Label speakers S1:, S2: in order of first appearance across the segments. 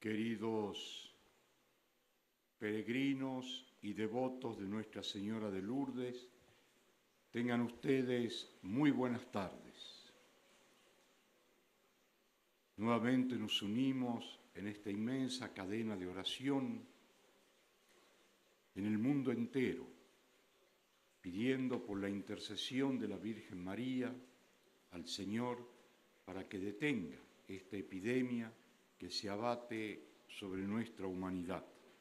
S1: Queridos peregrinos y devotos de Nuestra Señora de Lourdes, tengan ustedes muy buenas tardes. Nuevamente nos unimos en esta inmensa cadena de oración en el mundo entero, pidiendo por la intercesión de la Virgen María al Señor para que detenga esta epidemia que se abate sobre nuestra humanidad.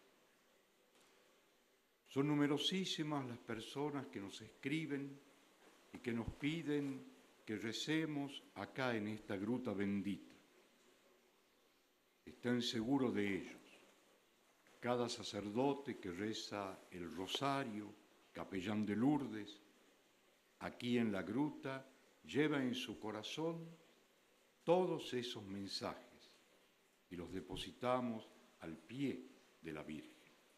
S1: Son numerosísimas las personas que nos escriben y que nos piden que recemos acá en esta gruta bendita. Estén seguros de ellos. Cada sacerdote que reza el rosario, capellán de Lourdes, aquí en la gruta, lleva en su corazón todos esos mensajes y los depositamos al pie de la Virgen.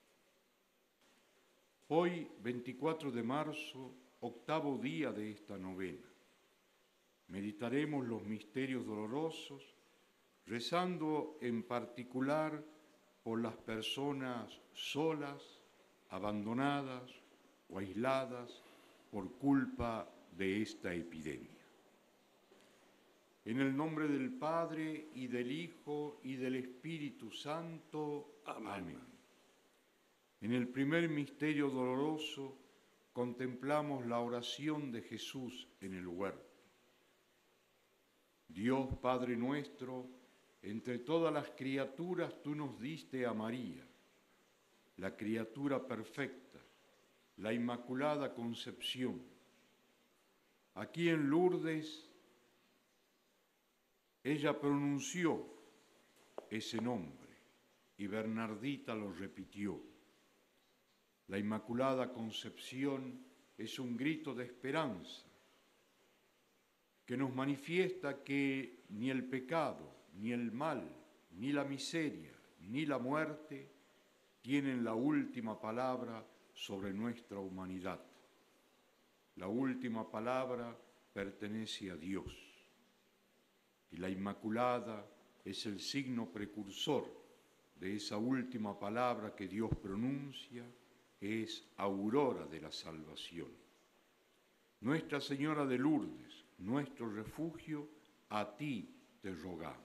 S1: Hoy, 24 de marzo, octavo día de esta novena, meditaremos los misterios dolorosos, rezando en particular por las personas solas, abandonadas o aisladas por culpa de esta epidemia. En el nombre del Padre, y del Hijo, y del Espíritu Santo. Amén. En el primer misterio doloroso contemplamos la oración de Jesús en el huerto. Dios Padre nuestro, entre todas las criaturas tú nos diste a María, la criatura perfecta, la Inmaculada Concepción. Aquí en Lourdes, ella pronunció ese nombre y Bernardita lo repitió. La Inmaculada Concepción es un grito de esperanza que nos manifiesta que ni el pecado, ni el mal, ni la miseria, ni la muerte tienen la última palabra sobre nuestra humanidad. La última palabra pertenece a Dios. Y la Inmaculada es el signo precursor de esa última palabra que Dios pronuncia, que es aurora de la salvación. Nuestra Señora de Lourdes, nuestro refugio, a ti te rogamos.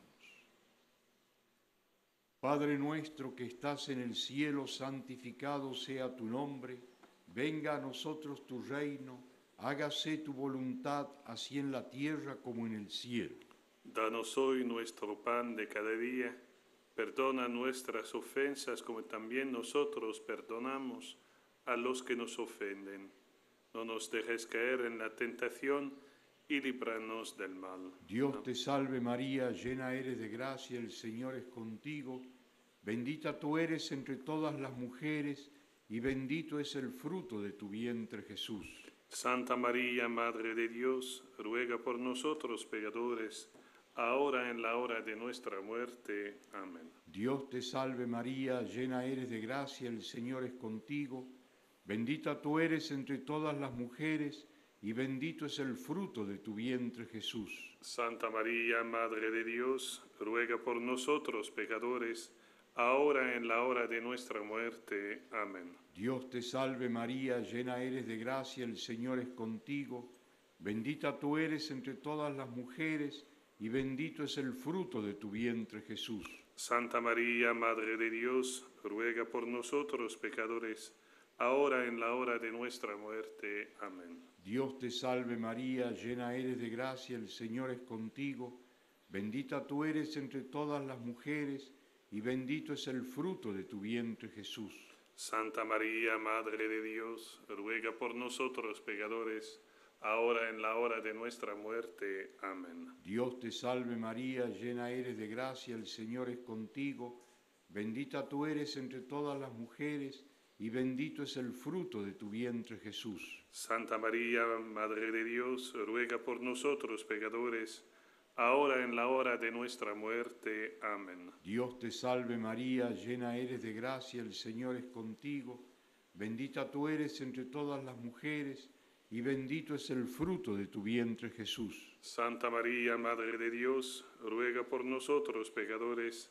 S1: Padre nuestro que estás en el cielo, santificado sea tu nombre, venga a nosotros tu reino, hágase tu voluntad, así en la tierra como en el cielo.
S2: Danos hoy nuestro pan de cada día, perdona nuestras ofensas como también nosotros perdonamos a los que nos ofenden. No nos dejes caer en la tentación y líbranos del mal.
S1: Dios te salve María, llena eres de gracia, el Señor es contigo, bendita tú eres entre todas las mujeres y bendito es el fruto de tu vientre Jesús.
S2: Santa María, Madre de Dios, ruega por nosotros pecadores, ahora en la hora de nuestra muerte. Amén.
S1: Dios te salve María, llena eres de gracia, el Señor es contigo, bendita tú eres entre todas las mujeres y bendito es el fruto de tu vientre Jesús.
S2: Santa María, Madre de Dios, ruega por nosotros pecadores, ahora en la hora de nuestra muerte. Amén.
S1: Dios te salve María, llena eres de gracia, el Señor es contigo, bendita tú eres entre todas las mujeres y bendito es el fruto de tu vientre Jesús.
S2: Santa María, Madre de Dios, ruega por nosotros pecadores, ahora en la hora de nuestra muerte. Amén.
S1: Dios te salve María, llena eres de gracia, el Señor es contigo, bendita tú eres entre todas las mujeres y bendito es el fruto de tu vientre Jesús.
S2: Santa María, Madre de Dios, ruega por nosotros pecadores, ahora en la hora de nuestra muerte. Amén.
S1: Dios te salve María, llena eres de gracia, el Señor es contigo, bendita tú eres entre todas las mujeres y bendito es el fruto de tu vientre Jesús.
S2: Santa María, Madre de Dios, ruega por nosotros pecadores, ahora en la hora de nuestra muerte. Amén.
S1: Dios te salve María, llena eres de gracia, el Señor es contigo, bendita tú eres entre todas las mujeres y bendito es el fruto de tu vientre Jesús.
S2: Santa María, Madre de Dios, ruega por nosotros pecadores,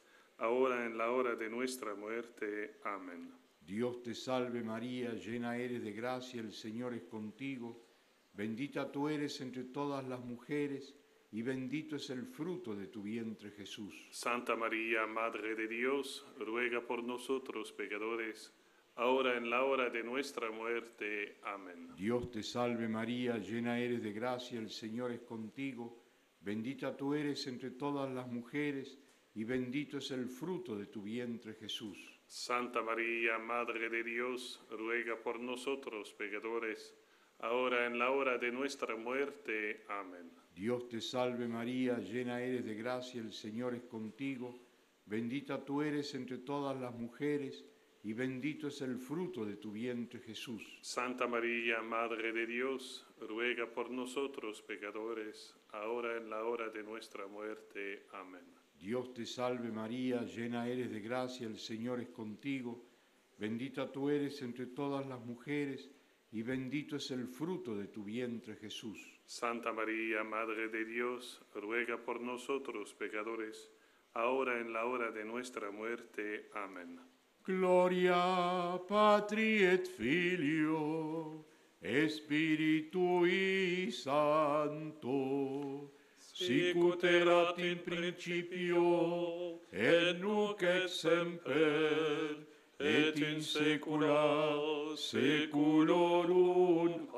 S2: ahora en la hora de nuestra muerte. Amén.
S1: Dios te salve María, llena eres de gracia, el Señor es contigo. Bendita tú eres entre todas las mujeres, y bendito es el fruto de tu vientre Jesús.
S2: Santa María, Madre de Dios, ruega por nosotros pecadores, ahora en la hora de nuestra muerte. Amén.
S1: Dios te salve María, llena eres de gracia, el Señor es contigo. Bendita tú eres entre todas las mujeres, y bendito es el fruto de tu vientre Jesús.
S2: Santa María, Madre de Dios, ruega por nosotros pecadores, ahora en la hora de nuestra muerte. Amén.
S1: Dios te salve María, llena eres de gracia, el Señor es contigo. Bendita tú eres entre todas las mujeres, y bendito es el fruto de tu vientre Jesús.
S2: Santa María, Madre de Dios, ruega por nosotros pecadores, ahora en la hora de nuestra muerte. Amén.
S1: Dios te salve María, llena eres de gracia, el Señor es contigo. Bendita tú eres entre todas las mujeres, y bendito es el fruto de tu vientre Jesús.
S2: Santa María, Madre de Dios, ruega por nosotros pecadores, ahora en la hora de nuestra muerte. Amén.
S1: Gloria Patri et Filio, Spiritui Sancto, sicut erat in principio, et nunc et semper, et in saecula saeculorum.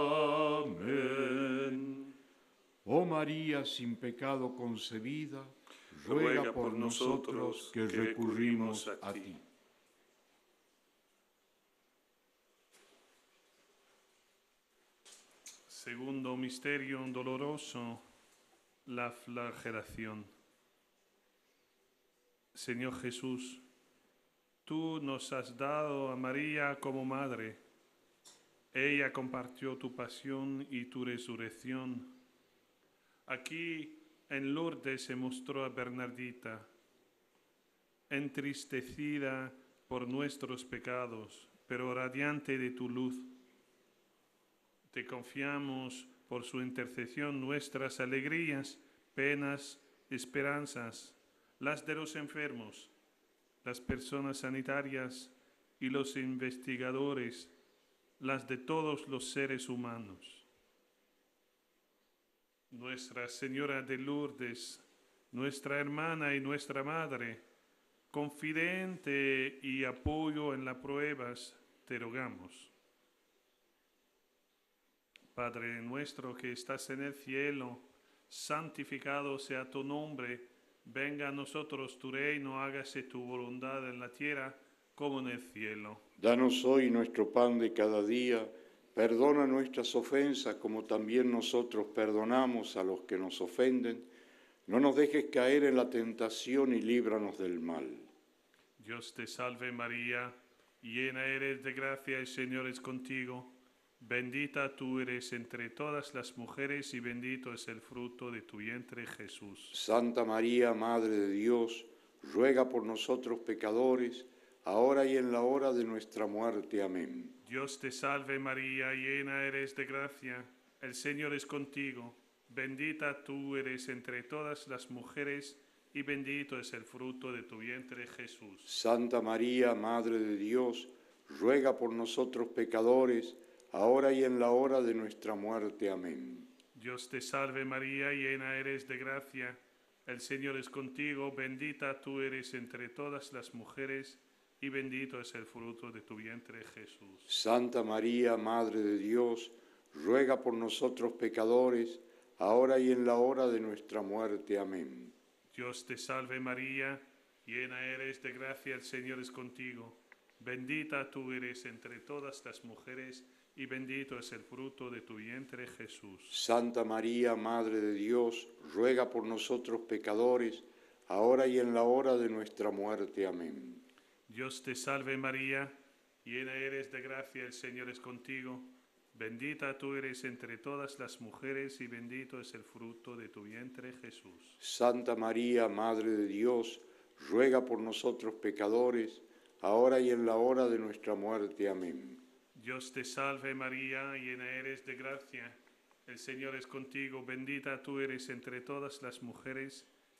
S1: Amén. Oh María sin pecado concebida, ruega por nosotros que recurrimos a ti.
S2: Segundo misterio doloroso, la flagelación. Señor Jesús, tú nos has dado a María como madre. Ella compartió tu pasión y tu resurrección. Aquí en Lourdes se mostró a Bernardita, entristecida por nuestros pecados, pero radiante de tu luz. Te confiamos por su intercesión nuestras alegrías, penas, esperanzas, las de los enfermos, las personas sanitarias y los investigadores, las de todos los seres humanos. Nuestra Señora de Lourdes, nuestra hermana y nuestra madre, confidente y apoyo en las pruebas, te rogamos. Padre nuestro que estás en el cielo, santificado sea tu nombre, venga a nosotros tu reino, hágase tu voluntad en la tierra como en el cielo.
S1: Danos hoy nuestro pan de cada día, perdona nuestras ofensas como también nosotros perdonamos a los que nos ofenden. No nos dejes caer en la tentación y líbranos del mal.
S2: Dios te salve María, llena eres de gracia, el Señor es contigo. Bendita tú eres entre todas las mujeres y bendito es el fruto de tu vientre Jesús.
S1: Santa María, Madre de Dios, ruega por nosotros pecadores, ahora y en la hora de nuestra muerte. Amén.
S2: Dios te salve María, llena eres de gracia, el Señor es contigo. Bendita tú eres entre todas las mujeres y bendito es el fruto de tu vientre Jesús.
S1: Santa María, Madre de Dios, ruega por nosotros pecadores, ahora y en la hora de nuestra muerte. Amén.
S2: Dios te salve María, llena eres de gracia, el Señor es contigo, bendita tú eres entre todas las mujeres y bendito es el fruto de tu vientre Jesús.
S1: Santa María, Madre de Dios, ruega por nosotros pecadores, ahora y en la hora de nuestra muerte. Amén.
S2: Dios te salve María, llena eres de gracia, el Señor es contigo, bendita tú eres entre todas las mujeres y bendito es el fruto de tu vientre Jesús.
S1: Santa María, Madre de Dios, ruega por nosotros pecadores, ahora y en la hora de nuestra muerte. Amén.
S2: Dios te salve María, llena eres de gracia, el Señor es contigo, bendita tú eres entre todas las mujeres y bendito es el fruto de tu vientre Jesús.
S1: Santa María, Madre de Dios, ruega por nosotros pecadores, ahora y en la hora de nuestra muerte. Amén.
S2: Dios te salve María, llena eres de gracia, el Señor es contigo, bendita tú eres entre todas las mujeres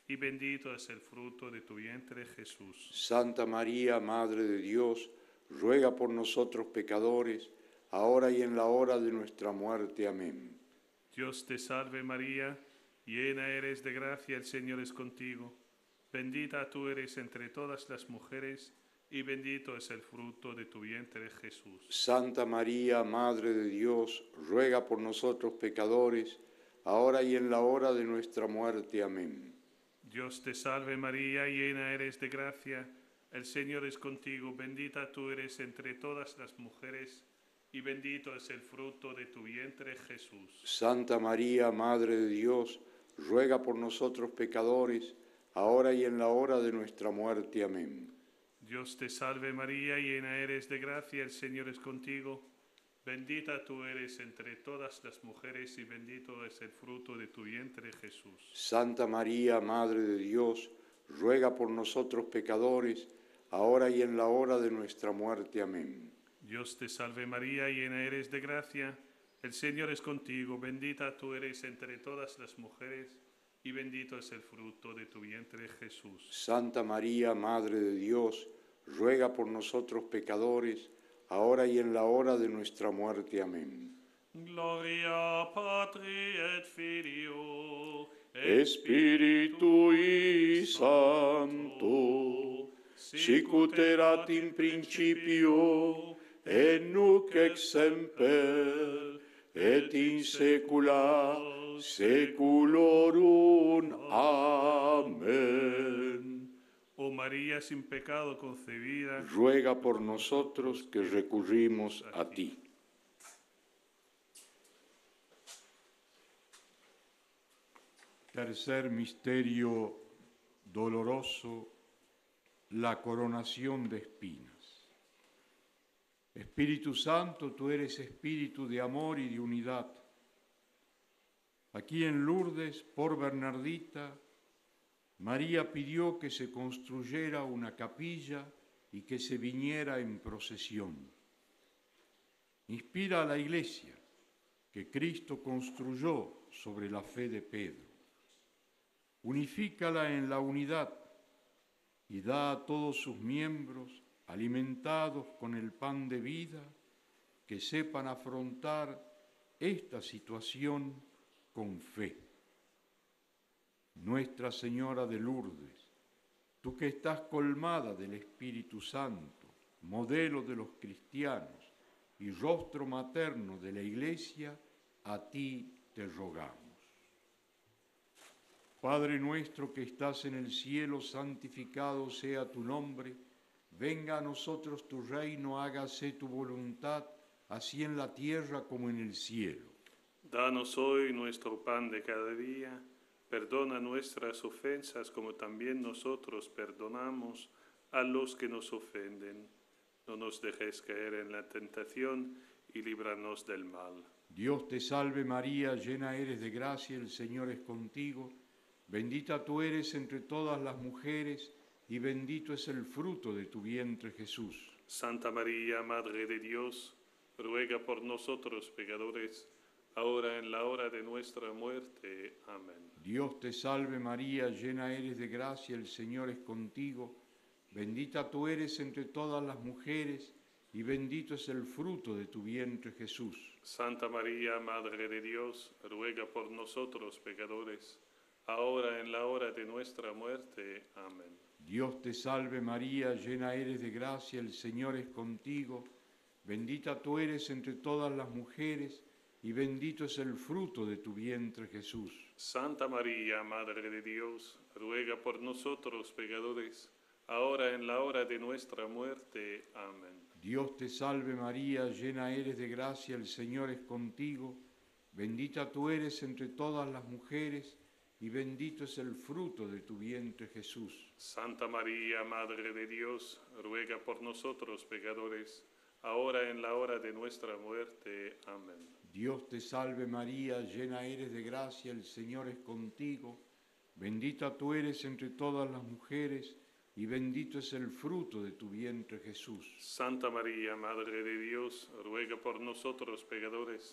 S2: y bendito es el fruto de tu vientre, Jesús.
S1: Santa María, Madre de Dios, ruega por nosotros pecadores, ahora y en la hora de nuestra muerte. Amén.
S2: Dios te salve María, llena eres de gracia, el Señor es contigo. Bendita tú eres entre todas las mujeres, y bendito es el fruto de tu vientre, Jesús.
S1: Santa María, Madre de Dios, ruega por nosotros pecadores, ahora y en la hora de nuestra muerte. Amén.
S2: Dios te salve María, llena eres de gracia, el Señor es contigo, bendita tú eres entre todas las mujeres, y bendito es el fruto de tu vientre, Jesús.
S1: Santa María, Madre de Dios, ruega por nosotros pecadores, ahora y en la hora de nuestra muerte. Amén.
S2: Dios te salve María, llena eres de gracia, el Señor es contigo, bendita tú eres entre todas las mujeres, y bendito es el fruto de tu vientre, Jesús.
S1: Santa María, Madre de Dios, ruega por nosotros pecadores, ahora y en la hora de nuestra muerte. Amén.
S2: Dios te salve María, llena eres de gracia, el Señor es contigo, bendita tú eres entre todas las mujeres, y bendito es el fruto de tu vientre, Jesús.
S1: Santa María, Madre de Dios, ruega por nosotros pecadores, ahora y en la hora de nuestra muerte. Amén.
S2: Gloria Patri et Filio,
S1: Spiritui Sancto, sicut erat in principio, et nunc et semper, et in saecula saeculorum. Amén.
S2: Oh María sin pecado concebida,
S1: Ruega por nosotros que recurrimos a ti. Tercer misterio doloroso, la coronación de espinas. Espíritu Santo, tú eres espíritu de amor y de unidad. Aquí en Lourdes, por Bernardita, María pidió que se construyera una capilla y que se viniera en procesión. Inspira a la Iglesia que Cristo construyó sobre la fe de Pedro. Unifícala en la unidad y da a todos sus miembros, alimentados con el pan de vida, que sepan afrontar esta situación con fe. Nuestra Señora de Lourdes, tú que estás colmada del Espíritu Santo, modelo de los cristianos y rostro materno de la Iglesia, a ti te rogamos. Padre nuestro que estás en el cielo, santificado sea tu nombre. Venga a nosotros tu reino, hágase tu voluntad, así en la tierra como en el cielo.
S2: Danos hoy nuestro pan de cada día, perdona nuestras ofensas como también nosotros perdonamos a los que nos ofenden. No nos dejes caer en la tentación y líbranos del mal.
S1: Dios te salve María, llena eres de gracia, el Señor es contigo. Bendita tú eres entre todas las mujeres, y bendito es el fruto de tu vientre, Jesús.
S2: Santa María, Madre de Dios, ruega por nosotros pecadores, ahora en la hora de nuestra muerte. Amén.
S1: Dios te salve María, llena eres de gracia, el Señor es contigo. Bendita tú eres entre todas las mujeres, y bendito es el fruto de tu vientre, Jesús.
S2: Santa María, Madre de Dios, ruega por nosotros pecadores, ahora en la hora de nuestra muerte. Amén.
S1: Dios te salve María, llena eres de gracia, el Señor es contigo. Bendita tú eres entre todas las mujeres, y bendito es el fruto de tu vientre, Jesús.
S2: Santa María, Madre de Dios, ruega por nosotros pecadores, ahora en la hora de nuestra muerte. Amén.
S1: Dios te salve María, llena eres de gracia, el Señor es contigo. Bendita tú eres entre todas las mujeres, y bendito es el fruto de tu vientre, Jesús.
S2: Santa María, Madre de Dios, ruega por nosotros pecadores, ahora en la hora de nuestra muerte. Amén.
S1: Dios te salve María, llena eres de gracia, el Señor es contigo. Bendita tú eres entre todas las mujeres, y bendito es el fruto de tu vientre, Jesús.
S2: Santa María, Madre de Dios, ruega por nosotros pecadores,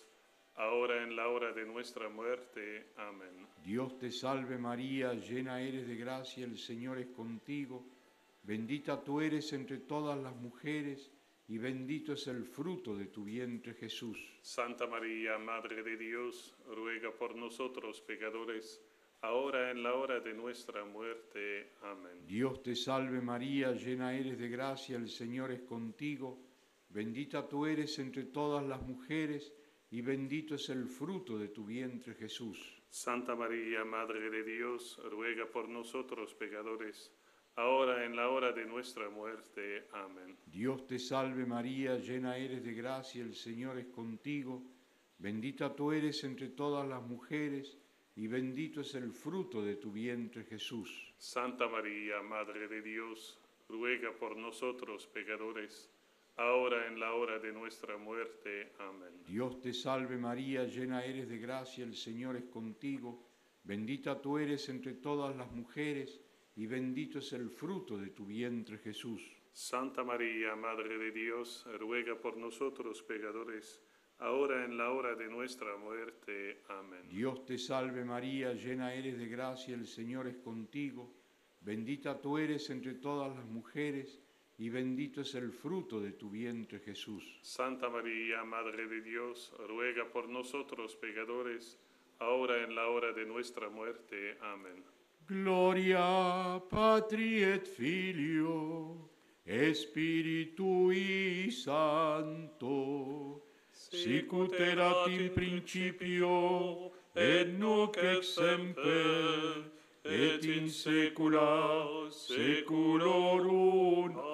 S2: ahora en la hora de nuestra muerte. Amén.
S1: Dios te salve María, llena eres de gracia, el Señor es contigo. Bendita tú eres entre todas las mujeres, y bendito es el fruto de tu vientre, Jesús.
S2: Santa María, Madre de Dios, ruega por nosotros pecadores, ahora en la hora de nuestra muerte. Amén.
S1: Dios te salve María, llena eres de gracia, el Señor es contigo. Bendita tú eres entre todas las mujeres, y bendito es el fruto de tu vientre, Jesús.
S2: Santa María, Madre de Dios, ruega por nosotros pecadores, ahora en la hora de nuestra muerte. Amén.
S1: Dios te salve María, llena eres de gracia, el Señor es contigo. Bendita tú eres entre todas las mujeres, y bendito es el fruto de tu vientre, Jesús.
S2: Santa María, Madre de Dios, ruega por nosotros pecadores, ahora en la hora de nuestra muerte. Amén.
S1: Dios te salve María, llena eres de gracia, el Señor es contigo. Bendita tú eres entre todas las mujeres, y bendito es el fruto de tu vientre, Jesús.
S2: Santa María, Madre de Dios, ruega por nosotros pecadores, ahora en la hora de nuestra muerte. Amén.
S1: Dios te salve María, llena eres de gracia, el Señor es contigo. Bendita tú eres entre todas las mujeres, y bendito es el fruto de tu vientre, Jesús.
S2: Santa María, Madre de Dios, ruega por nosotros pecadores, ahora en la hora de nuestra muerte. Amén.
S1: Gloria Patri et Filio, Spiritui Sancto, sicut erat in principio, et nunc et semper, et in saecula saeculorum.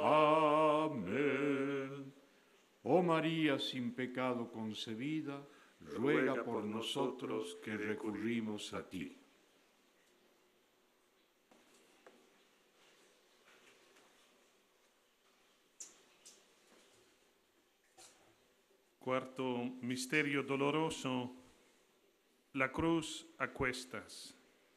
S1: Amén. Oh María sin pecado concebida, ruega por nosotros que recurrimos a ti.
S2: Cuarto misterio doloroso, la cruz a cuestas.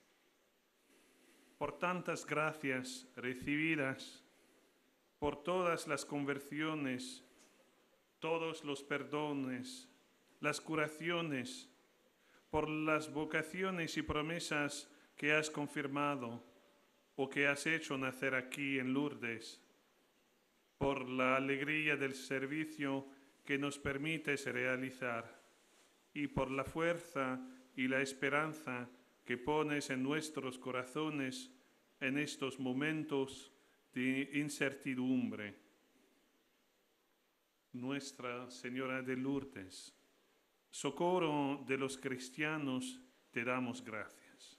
S2: Por tantas gracias recibidas, por todas las conversiones, todos los perdones, las curaciones, por las vocaciones y promesas que has confirmado o que has hecho nacer aquí en Lourdes, por la alegría del servicio que nos permites realizar y por la fuerza y la esperanza que pones en nuestros corazones en estos momentos de incertidumbre. Nuestra Señora de Lourdes, socorro de los cristianos, te damos gracias.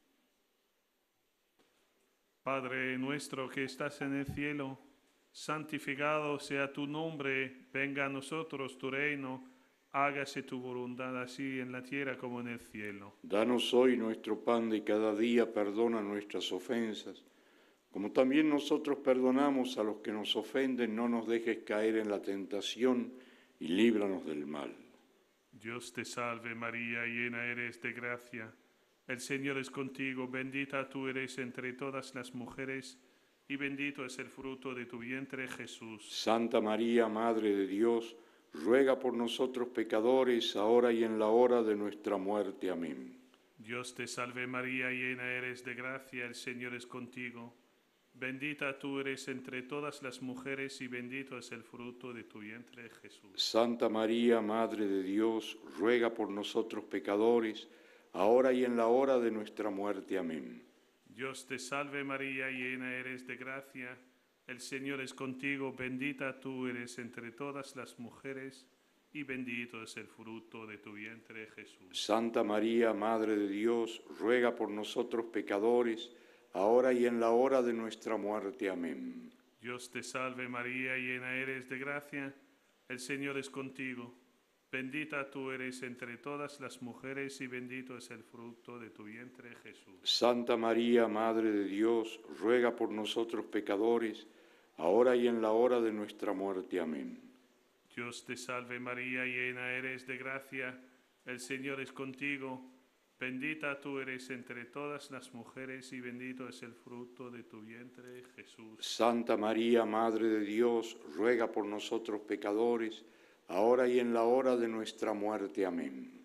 S2: Padre nuestro que estás en el cielo, santificado sea tu nombre, venga a nosotros tu reino, hágase tu voluntad así en la tierra como en el cielo.
S1: Danos hoy nuestro pan de cada día, perdona nuestras ofensas, como también nosotros perdonamos a los que nos ofenden, no nos dejes caer en la tentación y líbranos del mal.
S2: Dios te salve María, llena eres de gracia, el Señor es contigo, bendita tú eres entre todas las mujeres, y bendito es el fruto de tu vientre, Jesús.
S1: Santa María, Madre de Dios, ruega por nosotros pecadores, ahora y en la hora de nuestra muerte. Amén.
S2: Dios te salve María, llena eres de gracia, el Señor es contigo. Bendita tú eres entre todas las mujeres, y bendito es el fruto de tu vientre, Jesús.
S1: Santa María, Madre de Dios, ruega por nosotros pecadores, ahora y en la hora de nuestra muerte. Amén.
S2: Dios te salve María, llena eres de gracia, el Señor es contigo, bendita tú eres entre todas las mujeres, y bendito es el fruto de tu vientre, Jesús.
S1: Santa María, Madre de Dios, ruega por nosotros pecadores, ahora y en la hora de nuestra muerte. Amén.
S2: Dios te salve María, llena eres de gracia, el Señor es contigo. Bendita tú eres entre todas las mujeres, y bendito es el fruto de tu vientre, Jesús.
S1: Santa María, Madre de Dios, ruega por nosotros pecadores, ahora y en la hora de nuestra muerte. Amén.
S2: Dios te salve María, llena eres de gracia, el Señor es contigo. Bendita tú eres entre todas las mujeres, y bendito es el fruto de tu vientre, Jesús.
S1: Santa María, Madre de Dios, ruega por nosotros pecadores, ahora y en la hora de nuestra muerte. Amén.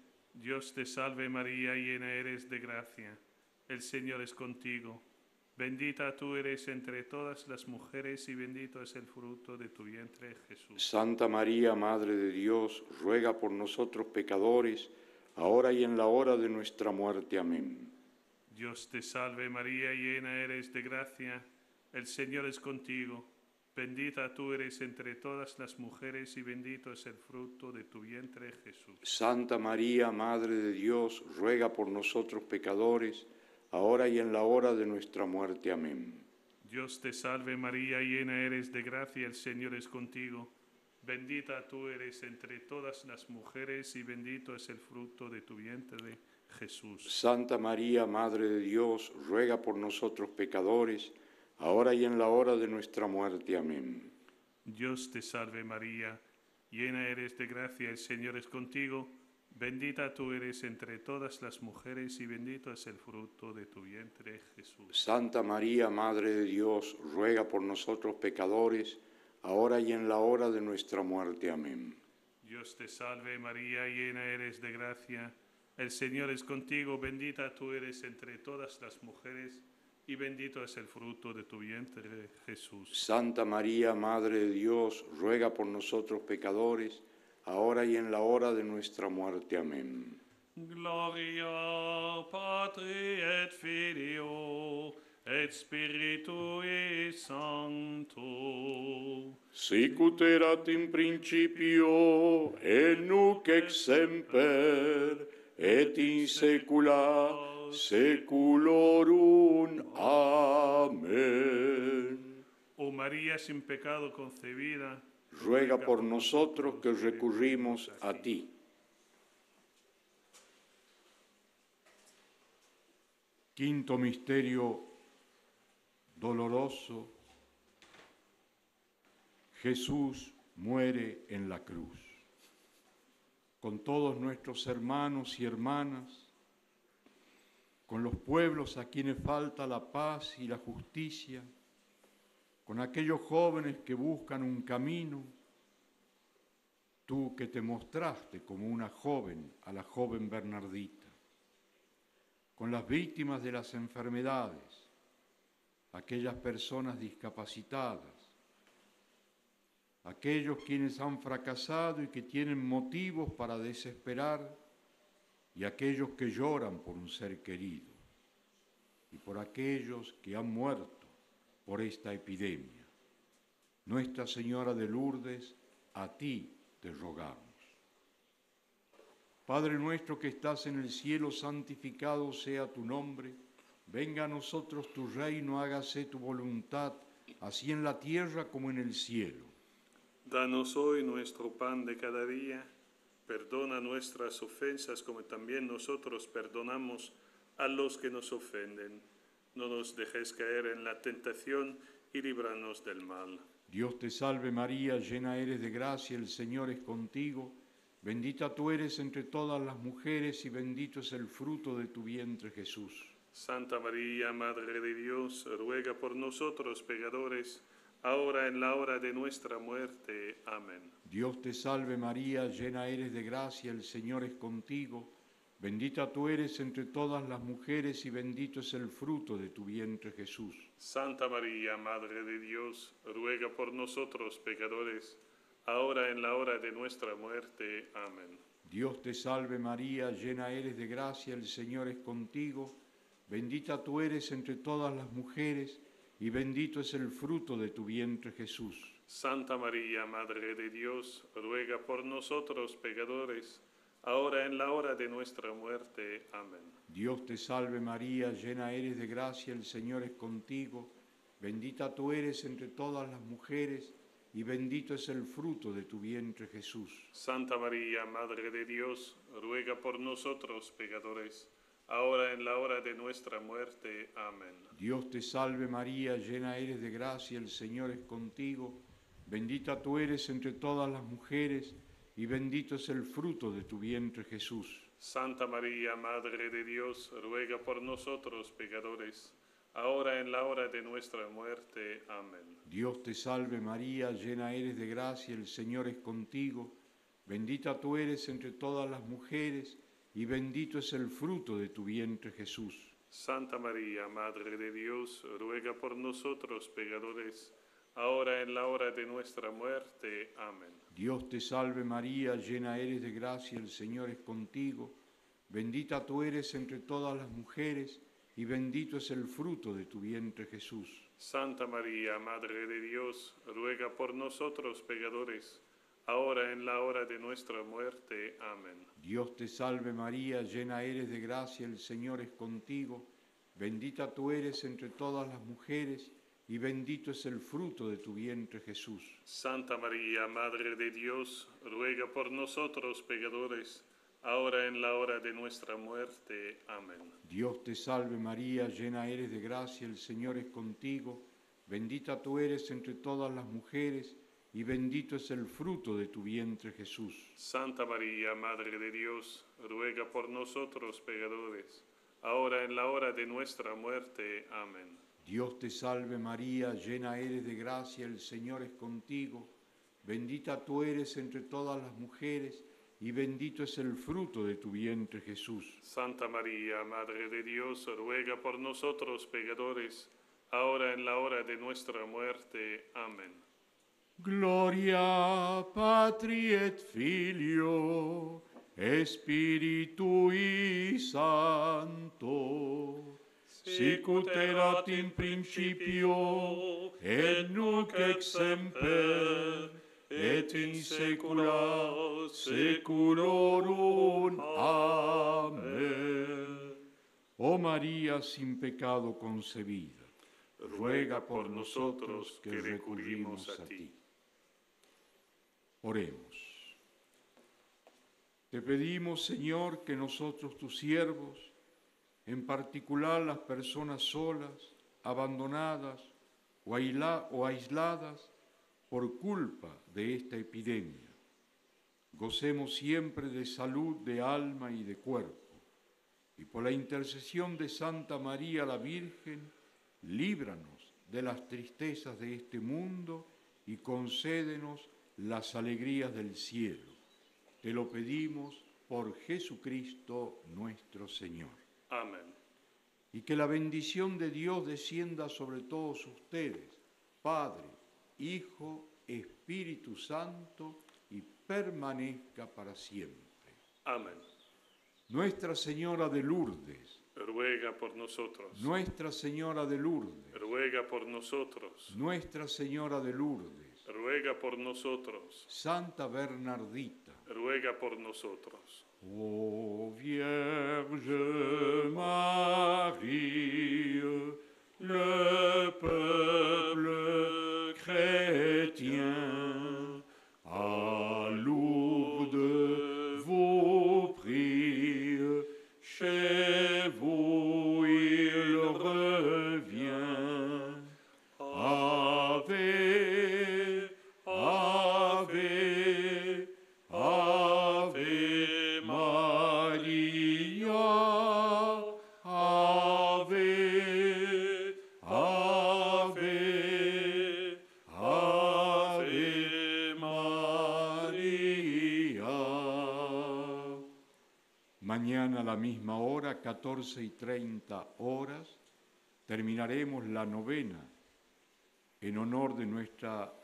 S2: Dios te salve María, llena eres de gracia. El Señor es contigo. Bendita tú eres entre todas las mujeres y bendito es el fruto de tu vientre, Jesús.
S1: Santa María, Madre de Dios, ruega por nosotros pecadores, ahora y en la hora de nuestra muerte. Amén.
S2: Dios te salve María, llena eres de gracia. El Señor es contigo. Bendita tú eres entre todas las mujeres y bendito es el fruto de tu vientre, Jesús.
S1: Santa María, Madre de Dios, ruega por nosotros pecadores, ahora y en la hora de nuestra muerte. Amén.
S2: Dios te salve María, llena eres de gracia, el Señor es contigo. Bendita tú eres entre todas las mujeres y bendito es el fruto de tu vientre, Jesús.
S1: Santa María, Madre de Dios, ruega por nosotros pecadores, ahora y en la hora de nuestra muerte. Amén.
S2: Dios te salve María, llena eres de gracia, el Señor es contigo. Bendita tú eres entre todas las mujeres y bendito es el fruto de tu vientre, Jesús.
S1: Santa María, Madre de Dios, ruega por nosotros pecadores, ahora y en la hora de nuestra muerte. Amén.
S2: Dios te salve María, llena eres de gracia, el Señor es contigo, bendita tú eres entre todas las mujeres y bendito es el fruto de tu vientre, Jesús.
S1: Santa María, Madre de Dios, ruega por nosotros pecadores, ahora y en la hora de nuestra muerte. Amén.
S2: Gloria Patri et Filio et Spiritui Sancto.
S1: Sicut erat in principio, et nunc et semper, et in saecula saeculorum. Amén.
S2: Oh María sin pecado concebida,
S1: Ruega por nosotros que recurrimos a ti. Quinto misterio doloroso. Jesús muere en la cruz. Con todos nuestros hermanos y hermanas, con los pueblos a quienes falta la paz y la justicia, con aquellos jóvenes que buscan un camino, tú que te mostraste como una joven a la joven Bernardita, con las víctimas de las enfermedades, aquellas personas discapacitadas, aquellos quienes han fracasado y que tienen motivos para desesperar, y aquellos que lloran por un ser querido, y por aquellos que han muerto por esta epidemia. Nuestra Señora de Lourdes, a ti te rogamos. Padre nuestro que estás en el cielo, santificado sea tu nombre. Venga a nosotros tu reino, hágase tu voluntad, así en la tierra como en el cielo.
S2: Danos hoy nuestro pan de cada día. Perdona nuestras ofensas como también nosotros perdonamos a los que nos ofenden. No nos dejes caer en la tentación y líbranos del mal.
S1: Dios te salve María, llena eres de gracia, el Señor es contigo. Bendita tú eres entre todas las mujeres y bendito es el fruto de tu vientre, Jesús.
S2: Santa María, Madre de Dios, ruega por nosotros pecadores, ahora en la hora de nuestra muerte. Amén.
S1: Dios te salve María, llena eres de gracia, el Señor es contigo. Bendita tú eres entre todas las mujeres y bendito es el fruto de tu vientre, Jesús.
S2: Santa María, Madre de Dios, ruega por nosotros pecadores, ahora en la hora de nuestra muerte. Amén.
S1: Dios te salve María, llena eres de gracia, el Señor es contigo. Bendita tú eres entre todas las mujeres y bendito es el fruto de tu vientre, Jesús.
S2: Santa María, Madre de Dios, ruega por nosotros pecadores, ahora en la hora de nuestra muerte. Amén.
S1: Dios te salve María, llena eres de gracia, el Señor es contigo. Bendita tú eres entre todas las mujeres y bendito es el fruto de tu vientre, Jesús.
S2: Santa María, Madre de Dios, ruega por nosotros pecadores, ahora en la hora de nuestra muerte. Amén.
S1: Dios te salve María, llena eres de gracia, el Señor es contigo. Bendita tú eres entre todas las mujeres y bendito es el fruto de tu vientre, Jesús.
S2: Santa María, Madre de Dios, ruega por nosotros pecadores, ahora en la hora de nuestra muerte. Amén.
S1: Dios te salve María, llena eres de gracia, el Señor es contigo. Bendita tú eres entre todas las mujeres y bendito es el fruto de tu vientre, Jesús.
S2: Santa María, Madre de Dios, ruega por nosotros pecadores, ahora en la hora de nuestra muerte. Amén.
S1: Dios te salve María, llena eres de gracia, el Señor es contigo. Bendita tú eres entre todas las mujeres, y bendito es el fruto de tu vientre, Jesús.
S2: Santa María, Madre de Dios, ruega por nosotros pecadores, ahora en la hora de nuestra muerte. Amén.
S1: Dios te salve María, llena eres de gracia, el Señor es contigo. Bendita tú eres entre todas las mujeres, y bendito es el fruto de tu vientre, Jesús.
S2: Santa María, Madre de Dios, ruega por nosotros pecadores, ahora en la hora de nuestra muerte. Amén.
S1: Dios te salve María, llena eres de gracia, el Señor es contigo. Bendita tú eres entre todas las mujeres, y bendito es el fruto de tu vientre, Jesús.
S2: Santa María, Madre de Dios, ruega por nosotros pecadores, ahora en la hora de nuestra muerte. Amén.
S1: Dios te salve María, llena eres de gracia, el Señor es contigo. Bendita tú eres entre todas las mujeres, y bendito es el fruto de tu vientre, Jesús.
S2: Santa María, Madre de Dios, ruega por nosotros pecadores, ahora en la hora de nuestra muerte. Amén.
S1: Gloria Patri et Filio, Spiritui Sancto, sicut erat in principio, et nunc et semper, et in saecula saeculorum. Amén. Oh María sin pecado concebida, ruega por nosotros que recurrimos a ti. Oremos. Te pedimos, Señor, que nosotros, tus siervos, en particular las personas solas, abandonadas o aisladas por culpa de esta epidemia, gocemos siempre de salud de alma y de cuerpo, y por la intercesión de Santa María la Virgen, líbranos de las tristezas de este mundo y concédenos las alegrías del cielo. Te lo pedimos por Jesucristo nuestro Señor.
S2: Amén.
S1: Y que la bendición de Dios descienda sobre todos ustedes, Padre, Hijo, Espíritu Santo, y permanezca para siempre.
S2: Amén.
S1: Nuestra Señora de Lourdes,
S2: ruega por nosotros.
S1: Nuestra Señora de Lourdes,
S2: ruega por nosotros.
S1: Nuestra Señora de Lourdes,
S2: ruega por nosotros.
S1: Santa Bernardita,
S2: ruega por nosotros.
S1: Ô Vierge Marie, le peuple chrétien à Lourdes vous prie, chez vous il revient. Ave, Ave, Ave Maria, Ave, Ave, Ave Maria. Mañana a la misma hora, 14:30 horas, terminaremos la novena en honor de nuestra